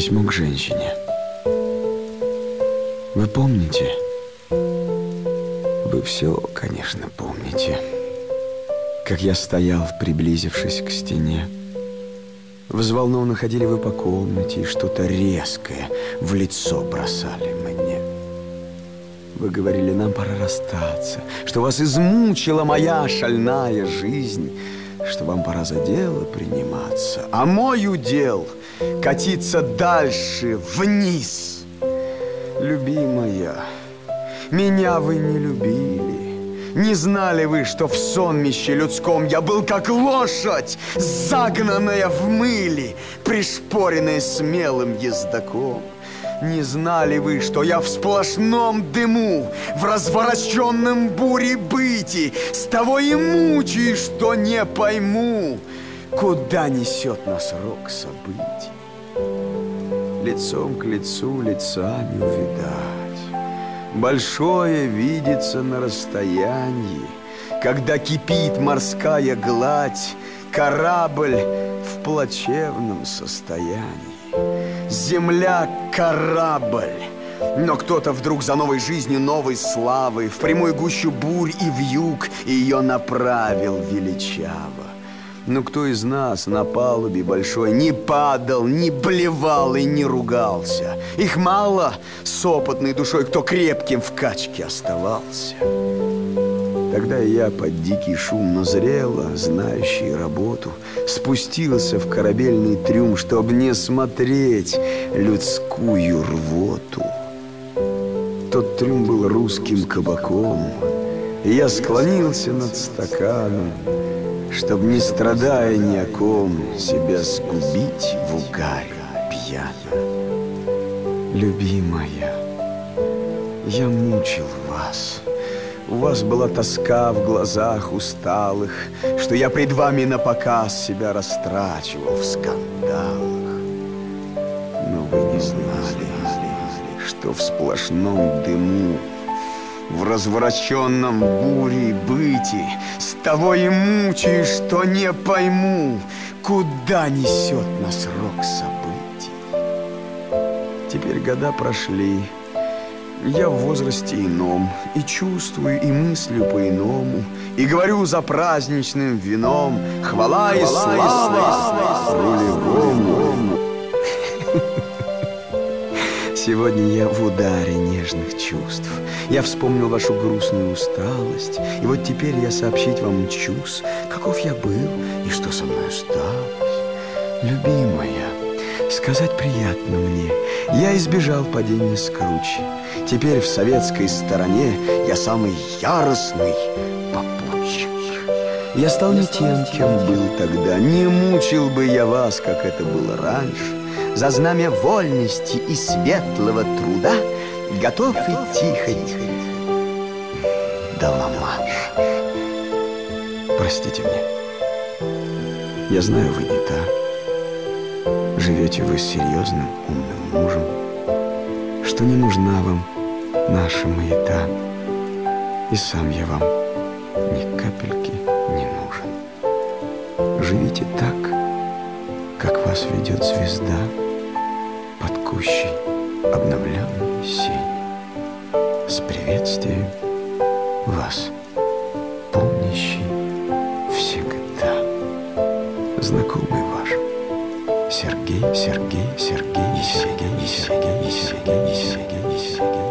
Письмо к женщине. Вы помните? Вы все, конечно, помните. Как я стоял, приблизившись к стене. Взволнованно ходили вы по комнате и что-то резкое в лицо бросали мне. Вы говорили, нам пора расстаться, что вас измучила моя шальная жизнь, что вам пора за дело приниматься, а мой удел катиться дальше, вниз. Любимая, меня вы не любили. Не знали вы, что в сонмище людском я был как лошадь, загнанная в мыле, пришпоренная смелым ездаком. Не знали вы, что я в сплошном дыму, в развороченном буре быти, с того и мучаюсь, что не пойму, куда несет нас рок событий. Лицом к лицу лица не увидать, большое видится на расстоянии, когда кипит морская гладь, корабль в плачевном состоянии. Земля – корабль, но кто-то вдруг за новой жизнью, новой славой в прямую гущу бурь и вьюг ее направил величаво. Но кто из нас на палубе большой не падал, не блевал и не ругался? Их мало с опытной душой, кто крепким в качке оставался. Тогда я под дикий шум, но зрело, знающий работу, спустился в корабельный трюм, чтоб не смотреть людскую рвоту. Тот трюм был русским кабаком, и я склонился над стаканом, чтоб, не страдая ни о ком, себя сгубить в угаре пьяно. Любимая, я мучил вас. У вас была тоска в глазах усталых, что я пред вами напоказ себя растрачивал в скандалах. Но вы не знали, что в сплошном дыму, в развороченном буре быти, с того и мучаюсь, что не пойму, куда несет нас рок событий. Теперь года прошли. Я в возрасте ином, и чувствую, и мыслю по-иному, и говорю за праздничным вином: хвала и слава рулевому. Сегодня я в ударе нежных чувств. Я вспомнил вашу грустную усталость, и вот теперь я сообщить вам мчусь, каков я был и что со мной осталось. Любимая, сказать приятно мне, я избежал падения с кручи. Теперь в советской стороне я самый яростный попутчик. Я стал не тем, кем был тогда, не мучил бы я вас, как это было раньше. За знамя вольности и светлого труда готов идти хоть до Ла-Манша. Простите мне, я знаю, вы не та. Живете вы с серьезным, умным мужем, что не нужна вам наша маята, и сам я вам ни капельки не нужен. Живите так, как вас ведет звезда под кущей обновленной сени. С приветствием вас, помнящий всегда, знакомый ваш Сергей, Сергей, Сергей, Сергей, Сергей, Сергей, Сергей, Сергей.